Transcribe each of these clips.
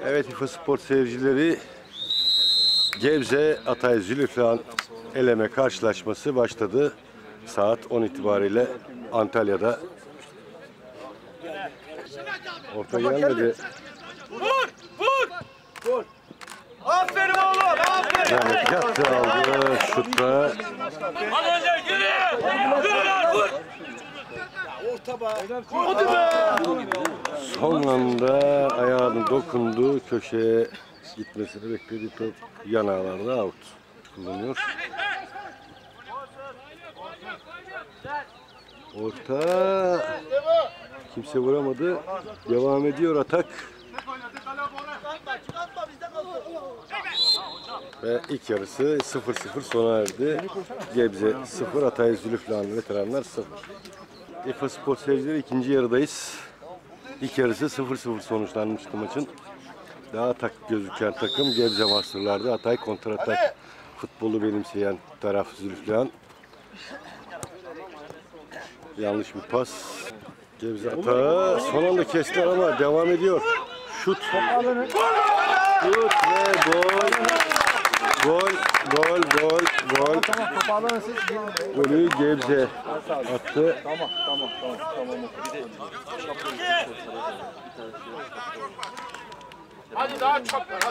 Evet, İFA Spor seyircileri, Gebze Atay Zülüflihan eleme karşılaşması başladı. Saat 10 itibariyle Antalya'da. Orta gelmedi. Vur! Vur! Gol! Aferin oğlum! Aferin! Mehmet yattı, aldı şutla. Hadi önce yürü! Yürü lan! Vur! Orta be! Hadi be! Son anda ayağının dokunduğu köşeye gitmesini bekledi. Top yanağlarda out kullanıyor. Orta. Kimse vuramadı. Devam ediyor atak. Ve ilk yarısı 0-0 sona erdi. Gebze 0, Atay Zülüflihan veteranlar 0. İFA Spor seyircileri, ikinci yarıdayız. İlk yarısı 0-0 sonuçlanmıştı maçın. Daha atak gözüken takım Gebze Master'lardı. Atay kontratak futbolu benimseyen taraf Zülüflihan. Yanlış bir pas. Gebze atağı son anda kestiler ama devam ediyor. Şut. Şut ve gol. Gol. Golü Gebze attı. Tamam. Hadi daha çok ver!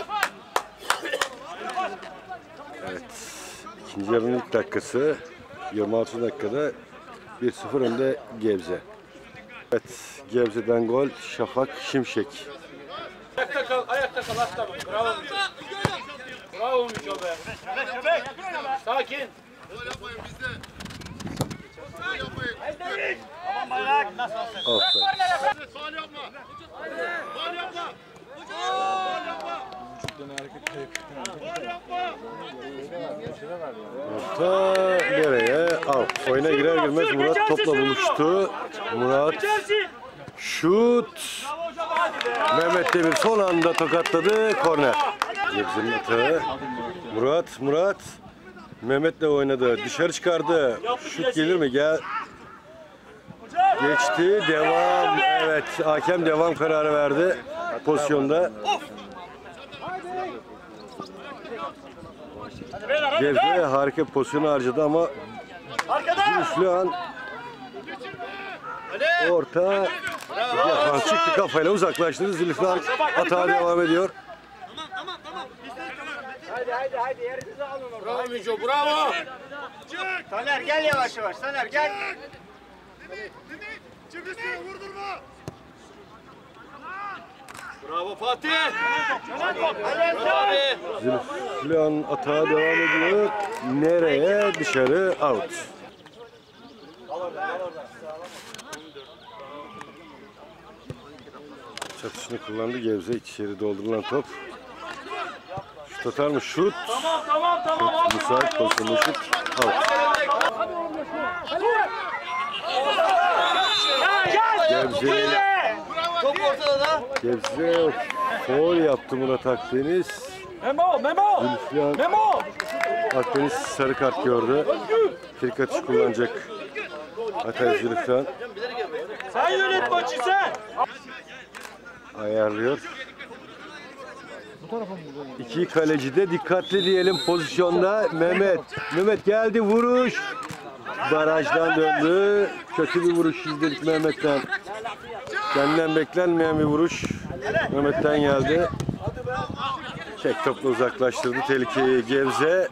Evet. İkinci yarının ilk dakikası. 26 dakikada 1-0 önde Gebze. Evet, Gebze'den gol Şafak Şimşek. Ayakta kal aslanım. Bravo Müco. Bravo Müco be. Sakin. Tamam bayrak. Nasıl olsun? Offside. Faul yapma. Orta nereye? Out. Oyuna girer girmez Murat topla buluştu. Murat şut. Mehmet Demir son anda tokatladı. Korner. Gebze'nin atağı. Murat. Mehmet'le oynadı. Dışarı çıkardı. Şut gelir mi? Gel. Geçti. Devam. Evet. Hakem devam kararı verdi pozisyonda. Gebze harika pozisyonu harcadı ama Zülüflihan orta defans çıktı, kafayla uzaklaştırdı. Zülüflihan atağa devam ediyor. Tamam. Haydi yerinize alın orada. Bravo Müco, bravo. Taner gel yavaş. Taner gel. Çık üstüne vurdurma. Bravo Fatih. Zülüflihan atağa devam ediyor. Nereye? Dışarı, out. Çatışını kullandı Gebze. İçeri doldurulan top. Şut atar mı? Şut. Tamam. Müsait pozisyonda şut. Out. Gebze foul yaptı Murat Akdeniz. Memo. Zülüflihan Akdeniz sarı kart gördü. Frik atışı kullanacak Atay Zülüflihan. Sen yönet maçı sen. Ayarlıyor. İki kaleci de dikkatli diyelim pozisyonda. Mehmet geldi, vuruş. Barajdan döndü. Kötü bir vuruş izledik Mehmet'ten. Kendinden beklenmeyen bir vuruş Mehmet'ten geldi. Çek topla uzaklaştırdı tehlikeyi Gebze.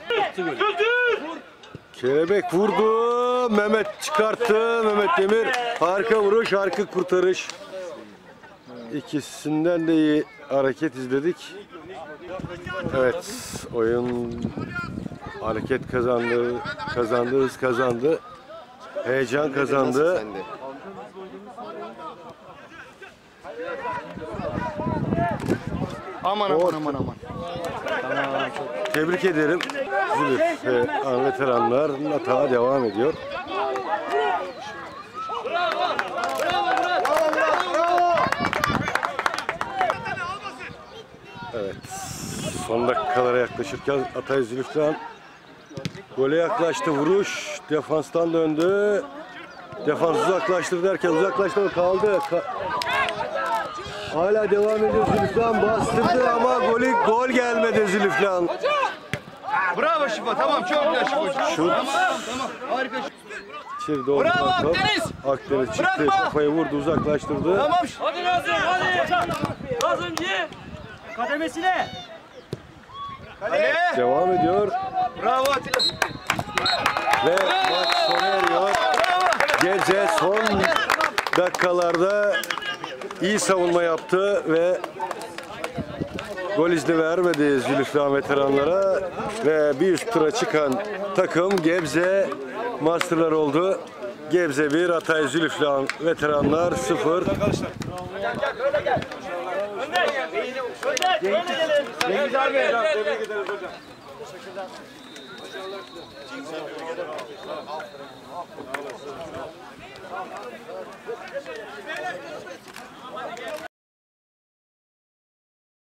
Kelebek vurdu. Mehmet çıkarttı. Mehmet Demir. Harika vuruş, harika kurtarış. İkisinden de iyi hareket izledik. Evet, oyun hareket kazandı, hız kazandı. Heyecan kazandı. Aman. Tebrik ederim. Zülüflihan veteranlar atağa devam ediyor. Evet. Son dakikalara yaklaşırken Atay Zülüflihan gole yaklaştı. Vuruş. Defanstan döndü. Defans uzaklaştır derken uzaklaştı, kaldı. Hala devam ediyor Zülüflan. Bastırdı ama gol gelmedi Zülüflan. Bravo Şifa. Tamam çok güzel Şifa. Şut. Tamam. Harika. İçeri doğru Bravo bakalım. Akdeniz. Akdeniz çıktı. Bırakma. Kafayı vurdu, uzaklaştırdı. Tamam. Hadi Nazım hadi. Nazımcı. Kademesine. Kale. Devam ediyor. Bravo Atilla. Ve maç sona eriyor. Gebze son dakikalarda iyi savunma yaptı ve gol izni vermedi Zülüflan veteranlara ve bir üst tura çıkan takım Gebze Masterlar oldu. Gebze 1, Hatay Zülüflan veteranlar 0. Cengiz abi.